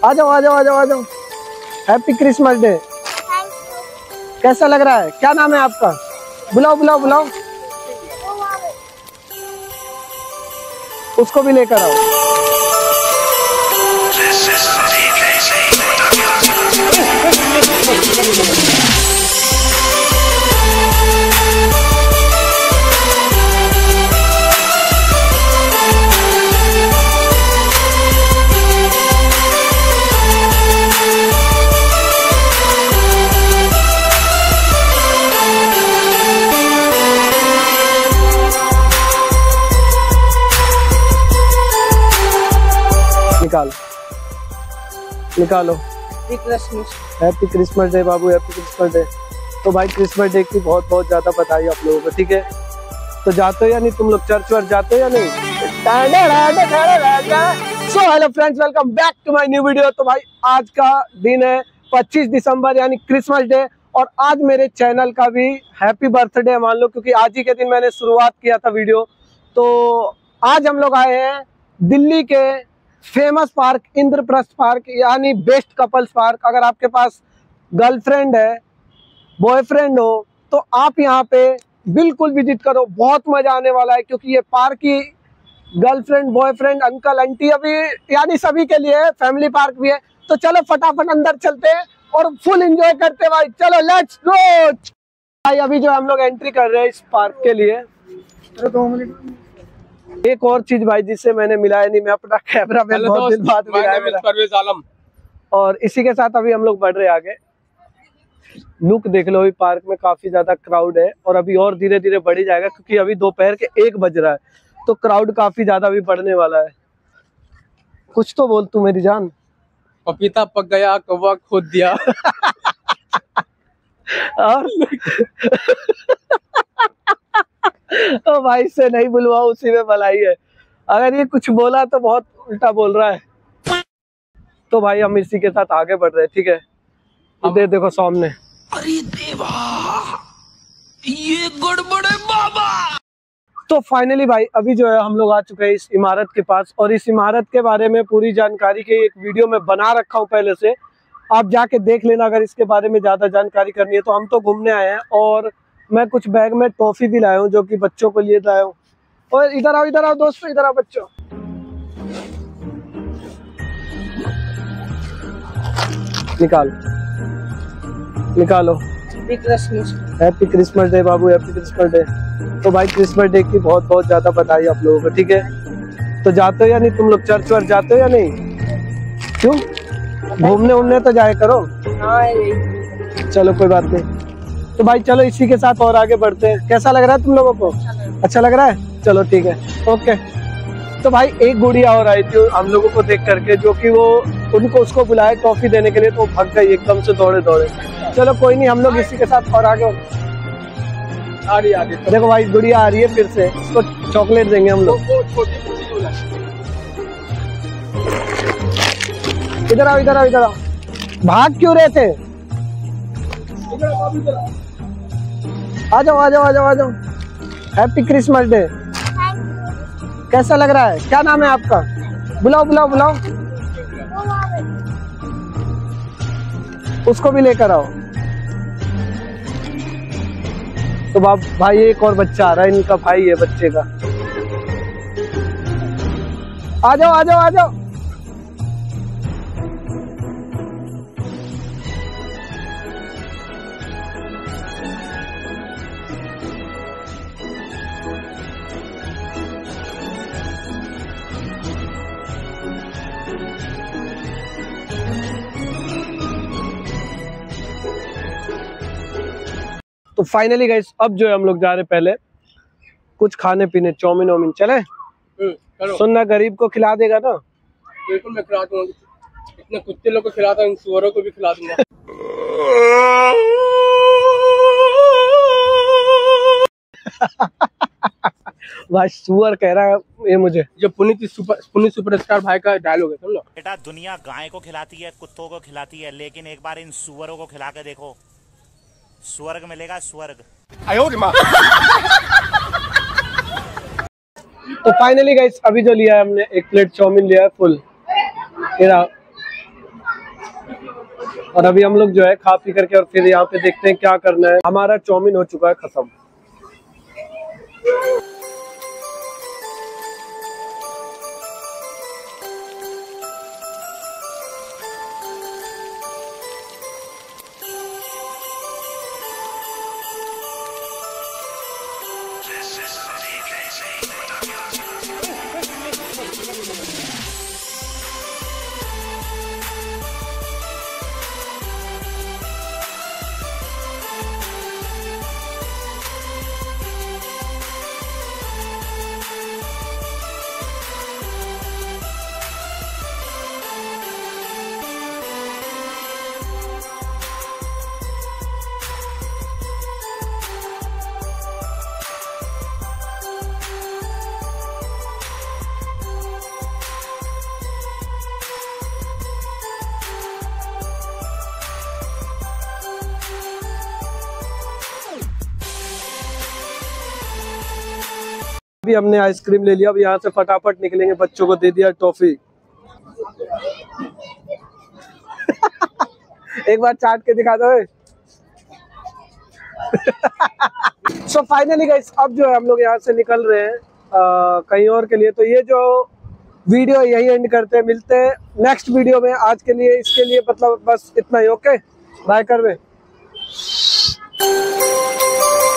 आ जाओ आ जाओ आ जाओ आ जाओ। Happy Christmas day. कैसा लग रहा है? क्या नाम है आपका? बुलाओ बुलाओ बुलाओ, उसको भी लेकर आओ। निकालो निकालो। हैप्पी क्रिसमस डे बाबू, हैप्पी क्रिसमस डे। तो भाई क्रिसमस डे की बहुत बहुत ज्यादा बधाई आप लोगों को, ठीक है? तो जाते हो या नहीं तुम लोग? चर्च वर्च जाते हो या नहीं? So hello friends, welcome back to my new video. तो भाई आज का दिन है 25 दिसंबर यानी क्रिसमस डे, और आज मेरे चैनल का भी हैप्पी बर्थडे मान लो, क्योंकि आज ही के दिन मैंने शुरुआत किया था वीडियो। तो आज हम लोग आए हैं दिल्ली के फेमस पार्क इंद्रप्रस्थ पार्क यानी बेस्ट कपल्स पार्क। अगर आपके पास गर्लफ्रेंड है, बॉयफ्रेंड हो, तो आप यहाँ पे बिल्कुल विजिट करो, बहुत मजा आने वाला है। क्योंकि ये पार्क ही गर्लफ्रेंड, बॉयफ्रेंड, अंकल आंटी अभी यानी सभी के लिए है, फैमिली पार्क भी है। तो चलो फटाफट अंदर चलते हैं और फुल एंजॉय करते हैं भाई। चलो लेट्स गो भाई। अभी जो हम लोग एंट्री कर रहे हैं इस पार्क के लिए, एक और चीज भाई जिससे मैंने मिलाया नहीं, मैं अपना कैमरा मैन बहुत दिन बाद मिला है परवेज आलम। और इसी के साथ अभी हम लोग बढ़ रहे हैं आगे। लुक देख लो, अभी पार्क में काफी ज्यादा क्राउड है और अभी और धीरे धीरे बढ़ ही जाएगा, क्योंकि अभी दोपहर के 1 बज रहा है, तो क्राउड काफी ज्यादा भी बढ़ने वाला है। कुछ तो बोल तू मेरी जान। पपीता पक गया, कौवा खोद दिया। और तो भाई से नहीं बुलवाओ, उसी में भलाई है। अगर ये कुछ बोला तो बहुत उल्टा बोल रहा है। तो भाई हम इसी के साथ आगे बढ़ रहे हैं, ठीक है? इधर देखो सामने। अरे देवा, ये गड़बड़ है बाबा। तो फाइनली भाई अभी जो है हम लोग आ चुके हैं इस इमारत के पास, और इस इमारत के बारे में पूरी जानकारी के एक वीडियो में बना रखा हूँ पहले से, आप जाके देख लेना अगर इसके बारे में ज्यादा जानकारी करनी है। तो हम तो घूमने आए हैं, और मैं कुछ बैग में टॉफी भी लाया हूँ जो कि बच्चों को लिए लाया हूँ। और इधर आओ दोस्तों, इधर आओ बच्चों। निकालो निकालो। हैप्पी क्रिसमस डे बाबू, हैप्पी क्रिसमस डे। तो भाई क्रिसमस डे की बहुत बहुत ज्यादा बधाई आप लोगों को, ठीक है? तो जाते हो या नहीं तुम लोग? चर्च वर्च जाते हो या नहीं? क्यों? घूमने उमने तो जाए करो। चलो कोई बात नहीं। तो भाई चलो इसी के साथ और आगे बढ़ते हैं। कैसा लग रहा है तुम लोगों को? अच्छा लग रहा है? चलो ठीक है, ओके। तो भाई एक गुड़िया और आई थी हम लोगों को देख करके, जो कि वो उनको उसको बुलाया टॉफी देने के लिए, तो भाग गई एकदम से दौड़े दौड़े। चलो कोई नहीं, हम लोग इसी के साथ और आगे आ रही है। देखो भाई गुड़िया आ रही है फिर से, इसको चॉकलेट देंगे हम लोग। इधर आओ इधर आओ इधर आओ। भाग क्यों रहे थे? आ जाओ आ जाओ आ जाओ आ जाओ। Happy Christmas day. कैसा लग रहा है? क्या नाम है आपका? बुलाओ बुलाओ बुलाओ, उसको भी लेकर आओ। तो भाई एक और बच्चा आ रहा है, इनका भाई है बच्चे का। आ जाओ आ जाओ आ जाओ। तो फाइनली गाइस अब जो है हम लोग जा रहे हैं पहले कुछ खाने पीने, चाउमीन वाउमीन। चले? सुनना गरीब को खिला देगा ना? बिल्कुल मैं खिला दूंगा, इतने कुत्ते लोग को खिलाता हूँ, सुअरों को भी खिला दूंगा। भाई सुअर कह रहा है ये मुझे। जो पुनीत सुपरस्टार भाई का डायलॉग है, समझ लो। बेटा दुनिया गाय को खिलाती है, कुत्तों को खिलाती है, लेकिन एक बार इन सुअरों को खिला के देखो, स्वर्ग मिलेगा, स्वर्ग। तो फाइनली गाइस अभी जो लिया है हमने, एक प्लेट चाउमीन लिया है फुल। और अभी हम लोग जो है खा पी करके और फिर यहाँ पे देखते हैं क्या करना है। हमारा चाउमीन हो चुका है खत्म। अभी हमने आइसक्रीम ले लिया। अब यहाँ से फटाफट निकलेंगे, बच्चों को दे दिया टॉफी। एक बार चाट के दिखा दो। सो फाइनली गाइस, अब जो है हम लोग यहाँ से निकल रहे हैं कहीं और के लिए। तो ये जो वीडियो यही एंड करते हैं, मिलते हैं नेक्स्ट वीडियो में। आज के लिए इसके लिए मतलब बस इतना ही। ओके, बाय कर।